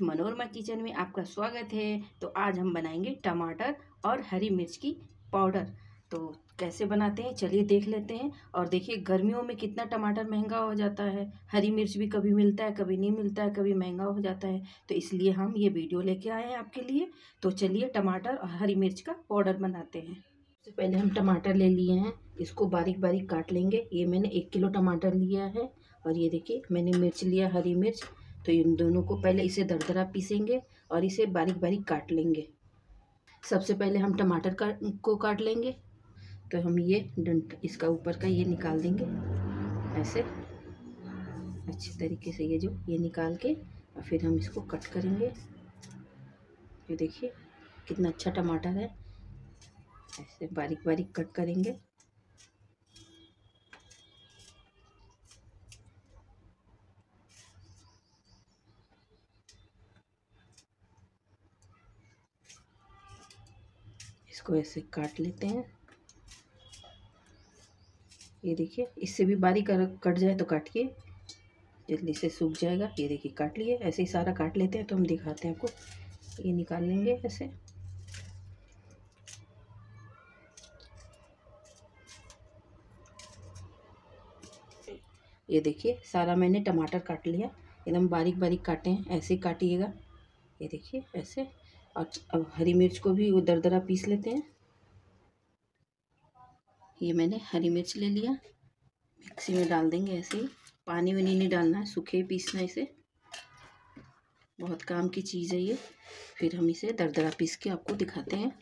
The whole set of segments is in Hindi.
मनोरमा किचन में आपका स्वागत है। तो आज हम बनाएंगे टमाटर और हरी मिर्च की पाउडर। तो कैसे बनाते हैं चलिए देख लेते हैं। और देखिए गर्मियों में कितना टमाटर महंगा हो जाता है, हरी मिर्च भी कभी मिलता है कभी नहीं मिलता है, कभी महंगा हो जाता है। तो इसलिए हम ये वीडियो लेके आए हैं आपके लिए। तो चलिए टमाटर और हरी मिर्च का पाउडर बनाते हैं। सबसे पहले हम टमाटर ले लिए हैं, इसको बारीक बारीक काट लेंगे। ये मैंने 1 किलो टमाटर लिया है। और ये देखिए मैंने मिर्च लिया, हरी मिर्च। तो इन दोनों को पहले इसे दरदरा पीसेंगे और इसे बारीक बारीक काट लेंगे। सबसे पहले हम टमाटर को काट लेंगे। तो हम ये डंट इसका ऊपर का ये निकाल देंगे ऐसे अच्छे तरीके से, ये निकाल के और फिर हम इसको कट करेंगे। ये देखिए कितना अच्छा टमाटर है, ऐसे बारीक बारीक कट करेंगे। इसको ऐसे काट लेते हैं। ये देखिए इससे भी बारीक कट जाए तो काटिए, जल्दी से सूख जाएगा। ये देखिए काट लिए, ऐसे ही सारा काट लेते हैं। तो हम दिखाते हैं आपको, ये निकाल लेंगे ऐसे। ये देखिए सारा मैंने टमाटर काट लिया, एकदम बारीक बारीक काटे हैं, ऐसे ही काटिएगा। ये देखिए ऐसे। और अब हरी मिर्च को भी वो दरदरा पीस लेते हैं। ये मैंने हरी मिर्च ले लिया, मिक्सी में डाल देंगे ऐसे ही। पानी वानी नहीं डालना है, सूखे ही पीसना है इसे। बहुत काम की चीज़ है ये। फिर हम इसे दरदरा पीस के आपको दिखाते हैं।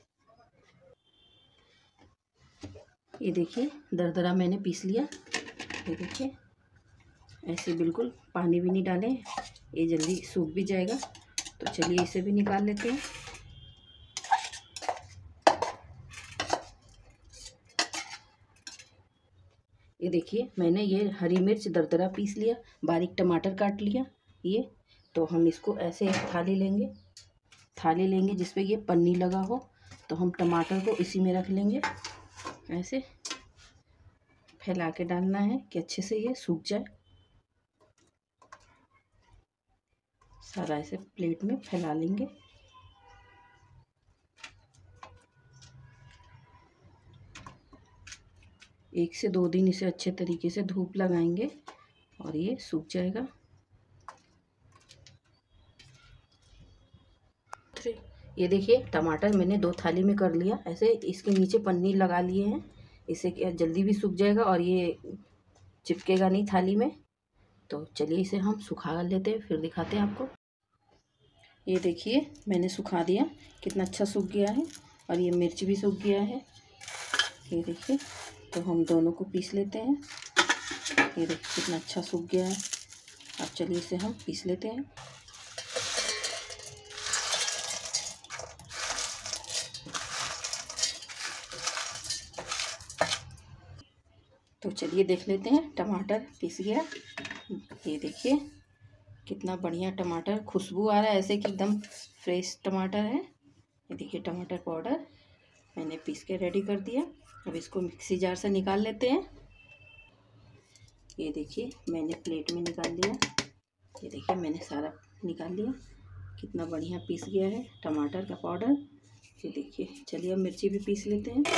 ये देखिए दरदरा मैंने पीस लिया। ये देखिए ऐसे बिल्कुल, पानी भी नहीं डालें, ये जल्दी सूख भी जाएगा। तो चलिए इसे भी निकाल लेते हैं। ये देखिए मैंने ये हरी मिर्च दरदरा पीस लिया, बारीक टमाटर काट लिया ये। तो हम इसको ऐसे एक थाली लेंगे जिस पे ये पन्नी लगा हो। तो हम टमाटर को इसी में रख लेंगे, ऐसे फैला के डालना है कि अच्छे से ये सूख जाए। सारा ऐसे प्लेट में फैला लेंगे। एक से 2 दिन इसे अच्छे तरीके से धूप लगाएंगे और ये सूख जाएगा। ये देखिए टमाटर मैंने 2 थाली में कर लिया ऐसे। इसके नीचे पन्नी लगा लिए हैं, इससे क्या जल्दी भी सूख जाएगा और ये चिपकेगा नहीं थाली में। तो चलिए इसे हम सुखा लेते हैं, फिर दिखाते हैं आपको। ये देखिए मैंने सुखा दिया, कितना अच्छा सूख गया है। और ये मिर्च भी सूख गया है, ये देखिए। तो हम दोनों को पीस लेते हैं। ये देखिए कितना अच्छा सूख गया है। अब चलिए इसे हम पीस लेते हैं। तो चलिए देख लेते हैं, टमाटर पीस गया। ये देखिए कितना बढ़िया टमाटर, खुशबू आ रहा है ऐसे कि एकदम फ्रेश टमाटर है। ये देखिए टमाटर पाउडर मैंने पीस के रेडी कर दिया। अब इसको मिक्सी जार से निकाल लेते हैं। ये देखिए मैंने प्लेट में निकाल लिया। ये देखिए मैंने सारा निकाल लिया, कितना बढ़िया पीस गया है टमाटर का पाउडर। ये देखिए चलिए अब मिर्ची भी पीस लेते हैं।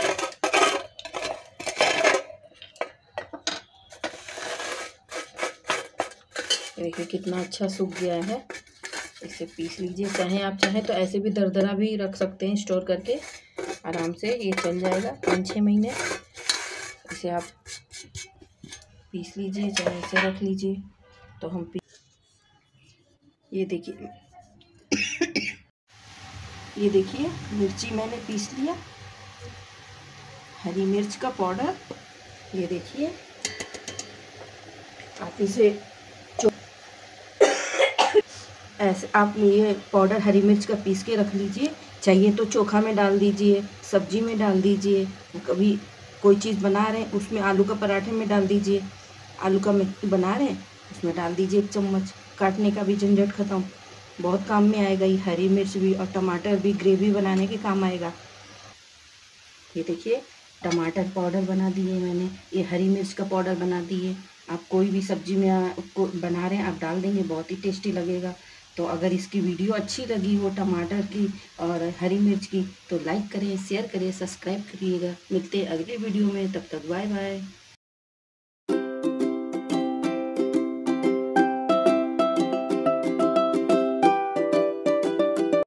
देखिए कितना अच्छा सूख गया है, इसे पीस लीजिए। चाहें तो ऐसे भी दरदरा भी रख सकते हैं, स्टोर करके आराम से ये चल जाएगा 5-6 महीने। इसे आप पीस लीजिए, चाहे ऐसे रख लीजिए। तो हम ये देखिए ये देखिए मिर्ची मैंने पीस लिया, हरी मिर्च का पाउडर। ये देखिए आप इसे ऐसे आप ये पाउडर हरी मिर्च का पीस के रख लीजिए। चाहिए तो चोखा में डाल दीजिए, सब्जी में डाल दीजिए, कभी कोई चीज़ बना रहे हैं उसमें, आलू का पराठे में डाल दीजिए, आलू का बना रहे हैं उसमें डाल दीजिए 1 चम्मच। काटने का भी झंझट ख़त्म, बहुत काम में आएगा ये हरी मिर्च भी और टमाटर भी, ग्रेवी बनाने के काम आएगा। ये देखिए टमाटर पाउडर बना दिए मैंने, ये हरी मिर्च का पाउडर बना दिए। आप कोई भी सब्जी में को बना रहे हैं आप डाल देंगे, बहुत ही टेस्टी लगेगा। तो अगर इसकी वीडियो अच्छी लगी हो टमाटर की और हरी मिर्च की तो लाइक करें, शेयर करें, सब्सक्राइब करिएगा। मिलते हैं अगले वीडियो में, तब तक बाय बाय।